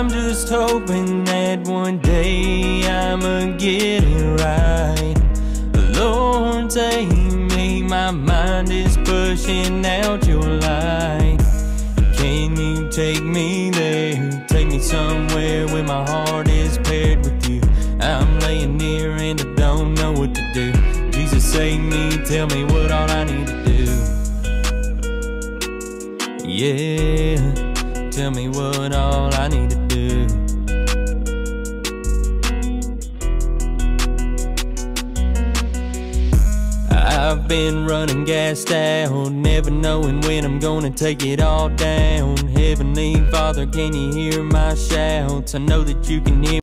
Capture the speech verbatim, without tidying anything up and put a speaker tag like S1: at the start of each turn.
S1: I'm just hoping that one day I'ma get it right. Lord, take me, my mind is pushing out your light. Can you take me there? Take me somewhere where my heart is paired with you. I'm laying here and I don't know what to do. Jesus, save me, tell me what all I need to do. Yeah, tell me what all I need to do. I've been running gassed out, never knowing when I'm gonna take it all down. Heavenly Father, can you hear my shouts? I know that you can hear